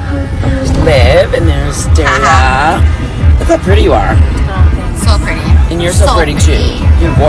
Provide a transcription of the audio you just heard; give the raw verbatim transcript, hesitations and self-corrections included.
There's Liv, and there's Daria. Look how pretty you are. So pretty. And you're so, so pretty, pretty too. You're